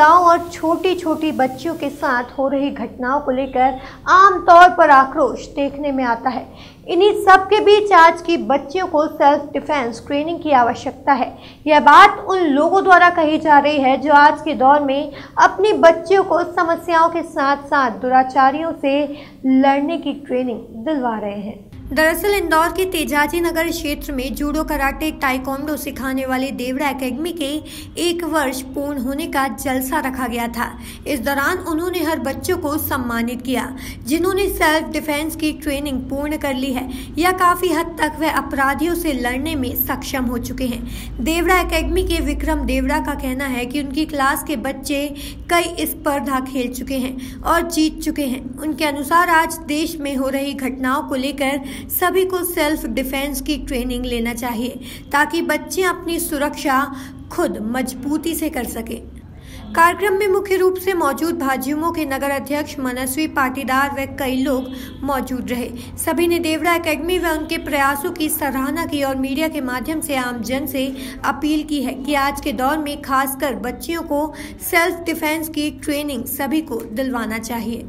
महिलाओं और छोटी छोटी बच्चियों के साथ हो रही घटनाओं को लेकर आमतौर पर आक्रोश देखने में आता है। इन्हीं सब के बीच आज की बच्चियों को सेल्फ डिफेंस ट्रेनिंग की आवश्यकता है। यह बात उन लोगों द्वारा कही जा रही है जो आज के दौर में अपनी बच्चियों को समस्याओं के साथ साथ दुराचारियों से लड़ने की ट्रेनिंग दिलवा रहे हैं। दरअसल इंदौर के तेजाजी नगर क्षेत्र में जूडो, कराटे, ताइक्वांडो सिखाने वाली देवड़ा एकेडमी के 1 वर्ष पूर्ण होने का जलसा रखा गया था। इस दौरान उन्होंने हर बच्चों को सम्मानित किया जिन्होंने सेल्फ डिफेंस की ट्रेनिंग पूर्ण कर ली है या काफी हद तक वह अपराधियों से लड़ने में सक्षम हो चुके हैं। देवड़ा एकेडमी के विक्रम देवड़ा का कहना है कि उनकी क्लास के बच्चे कई स्पर्धा खेल चुके हैं और जीत चुके हैं। उनके अनुसार आज देश में हो रही घटनाओं को लेकर सभी को सेल्फ डिफेंस की ट्रेनिंग लेना चाहिए ताकि बच्चे अपनी सुरक्षा खुद मजबूती से कर सकें। कार्यक्रम में मुख्य रूप से मौजूद भाजयुमो के नगर अध्यक्ष मनस्वी पाटीदार व कई लोग मौजूद रहे। सभी ने देवड़ा एकेडमी व उनके प्रयासों की सराहना की और मीडिया के माध्यम से आम जन से अपील की है कि आज के दौर में खासकर बच्चियों को सेल्फ डिफेंस की ट्रेनिंग सभी को दिलवाना चाहिए।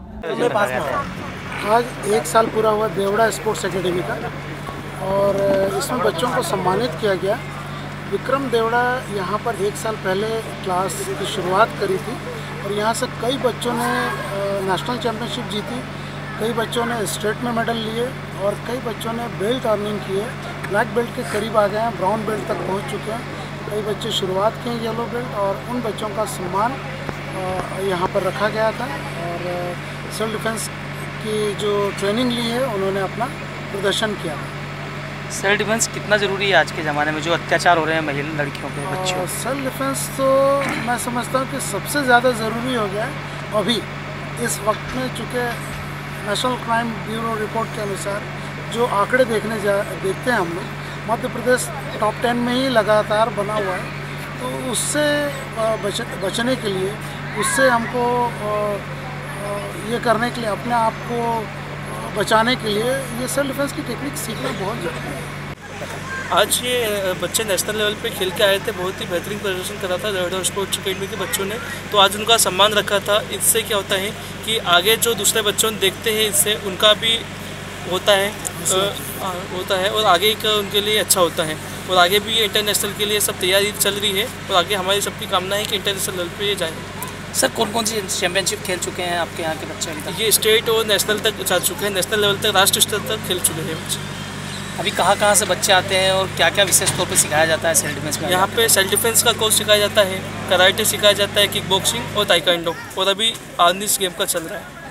आज 1 साल पूरा हुआ देवड़ा स्पोर्ट्स एकेडमी का और इसमें बच्चों को सम्मानित किया गया। विक्रम देवड़ा यहाँ पर 1 साल पहले क्लास की शुरुआत करी थी और यहाँ से कई बच्चों ने नेशनल चैम्पियनशिप जीती, कई बच्चों ने स्टेट में मेडल लिए और कई बच्चों ने बेल्ट अर्निंग की है। ब्लैक बेल्ट के करीब आ गए हैं, ब्राउन बेल्ट तक पहुँच चुके हैं। कई बच्चे शुरुआत किए येलो बेल्ट और उन बच्चों का सम्मान यहाँ पर रखा गया था और सेल्फ डिफेंस की जो ट्रेनिंग ली है उन्होंने अपना प्रदर्शन किया। सेल्फ डिफेंस कितना ज़रूरी है आज के ज़माने में जो अत्याचार हो रहे हैं महिला लड़कियों पे, बच्चों? सेल्फ डिफेंस तो मैं समझता हूँ कि सबसे ज़्यादा ज़रूरी हो गया है अभी इस वक्त में, चूँकि नेशनल क्राइम ब्यूरो रिपोर्ट के अनुसार जो आंकड़े देखते हैं हम लोग, मध्य प्रदेश टॉप 10 में ही लगातार बना हुआ है। तो उससे बचने के लिए, उससे हमको ये करने के लिए, अपने आप को बचाने के लिए ये सेल्फ डिफेंस की टेक्निक सीखना बहुत ज़रूरी है। आज ये बच्चे नेशनल लेवल पे खेल के आए थे, बहुत ही बेहतरीन प्रदर्शन करा था देवड़ा स्पोर्ट्स एकेडमी के बच्चों ने, तो आज उनका सम्मान रखा था। इससे क्या होता है कि आगे जो दूसरे बच्चों देखते हैं इससे उनका भी होता है और आगे का उनके लिए अच्छा होता है और आगे भी इंटरनेशनल के लिए सब तैयारी चल रही है और आगे हमारी सबकी कामना है कि इंटरनेशनल लेवल पे ये जाएँ। सर कौन कौन सी चैंपियनशिप खेल चुके हैं आपके यहाँ के बच्चे? ये स्टेट और नेशनल तक जा चुके हैं, नेशनल लेवल तक, राष्ट्रीय स्तर तक खेल चुके हैं बच्चे। अभी कहाँ से बच्चे आते हैं और क्या क्या विशेष तौर पे सिखाया जाता है सेल्फ डिफेंस में? यहाँ पे सेल्फ डिफेंस का कोर्स सिखाया जाता है, कराटे सिखाया जाता है, किक बॉक्सिंग और ताइक्वांडो, और अभी आर्निस गेम का चल रहा है।